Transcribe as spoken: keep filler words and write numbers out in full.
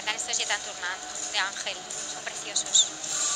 encantan estos Jet and Tournant de Ángel, son preciosos.